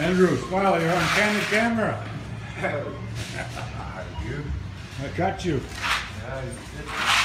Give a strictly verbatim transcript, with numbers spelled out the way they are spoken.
Andrew, smile, you're on candid camera. You? I got you. Yeah, you did.